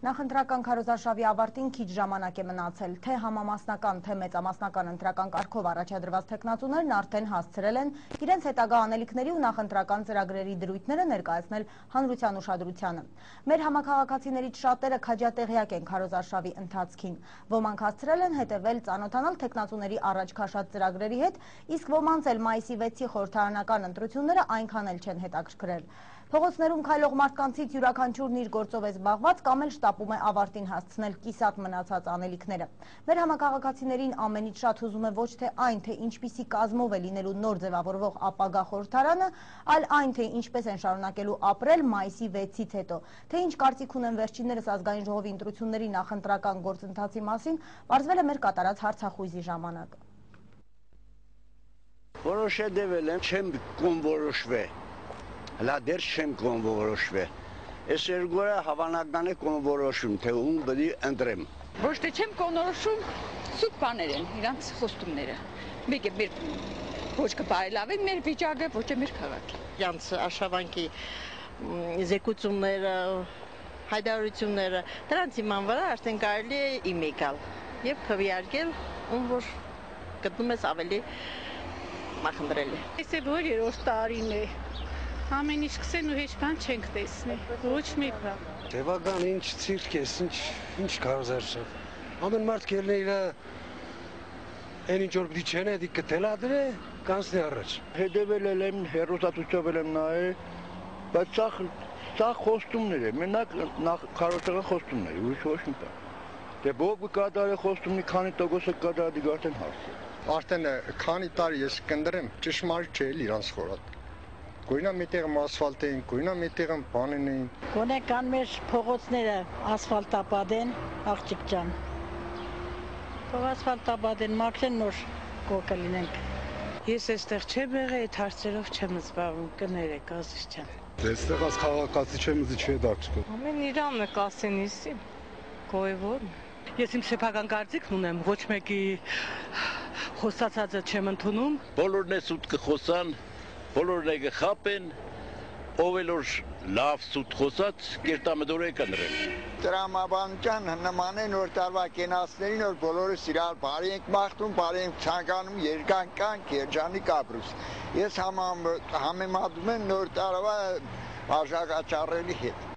Նախընտրական քարոզարշավի ավարտին քիչ ժամանակ է մնացել, թե համամասնական, թե մեծամասնական ընտրական կարգով առաջադրված թեկնածուներն արդեն հասցրել են իրենց հետագա անելիքների ու նախընտրական ծրագրերի դրույթները ներկայացնել հանրության ուշադրությանը։ Մեր համաքաղաքացիներից շատերը քաջատեղյակ են քարոզարշավի ընթացքին։ Ոմանք հասցրել են հետևել, ծանոթանալ թեկնածուների առաջ քաշած ծրագրերի հետ, իսկ ոմանց էլ մայիսի 6-ի խորհրդարանական ընտրությունները այնքան էլ չեն հետաքրքրել։ Փողոցներում քայլող մարդկանցից յուրաքանչյուրն իր գործով է զբաղված կամ էլ շտապում է ավարտին հասցնել կիսատ մնացած անելիքները։ Մեր համաքաղաքացիներին ամենից շատ հուզում է ոչ թե այն, թե ինչպիսի կազմով է լինելու նոր ձևավորվող ապագա խորհրդարանը, այլ այն, թե ինչպես են շարունակելու ապրել մայիսի 6-ից հետո, թե ինչ կարծիք ունեն վերջիններս ազգային ժողովի ընտրությունների նախընտրական գործընթացի մասին, պարզվել է մեր կատարած հարցախույզի ժամանակ։ Որոշել եմ չեմ կոնորոշվել, հլա դեռ չեմ կոնորոշվել։ Այս երկուը հավանական է կոնորոշում, թե ում պետք է ընտրեմ։ Ոչ թե չեմ կոնորոշում, սուտ բաներ են իրանց խոստումները։ Մեկը մեր ոչ կբարելավեն մեր վիճակը, ոչ է մեր քաղաքը։ Իրանց արշավանքի զեկուցումները, հայտարարությունները, դրանց իման վրա արդեն կարելի է իմեկալ եւ քվեարկել, ում որ գտնում ես ավելի մախնդրելի։ Այս է որ երրորդ տարին է։ Ամեն ինչ կսեն ու հեչ բան չենք տեսնի, ոչ մի բան։ Տևական ինչ ցիրկ է, ինչ քարոզարշավ։ Ամեն մարդ կելն է իր այն ինչ որ պիտի չեն էդի կտելադրե, կանցնի առաջ։ Հետևել եմ, հերոսատուչով եմ նայել, բայց սա խոստումներ է, մենակ քարոզական խոստումներ, ուրիշ ոչ մի բան։ Դե ով կկատարի խոստումի քանի տոկոսը կկատարի արդեն հարց է։ Արդեն քանի տարի ես կնդրեմ, ճշմարիտ չէ իրանց խորատ։ Գույնա միտեղ ասֆալտային, գույնա միտեղ բանին էին։ Գոնե կան մեր փողոցները ասֆալտապատ են, աղջիկ ջան։ Թող ասֆալտապատ են, մաքրեն նոր կոկը լինենք։ Ես այստեղ չեմ եղել, այդ հարցերով չեմ զբաղվում, կներեք, ազիզ ջան։ Այստեղ աս քաղաքացի չեմ զի չէ դարձկը։ Ամեն իրանը կասեն իսի, գոյվոր։ Ես իմ սեփական կարծիքն ունեմ, ոչ մեկի խոսացածը չեմ ընդունում։ Բոլորն է սուտ կխոսան, բոլորն է կխապեն, ով էլ որ լավ սուտ խոսած, կերտամդոր է կնրել։ Տրամաբանության նման են որ տարվա կենացներին, որ բոլորս իրար բարի ենք մաղթում, բարի ենք ցանկանում, երկան կանք, երջանիկ ապրուս։ Ես համեմատում եմ նոր տարվա արժակաճառերի հետ։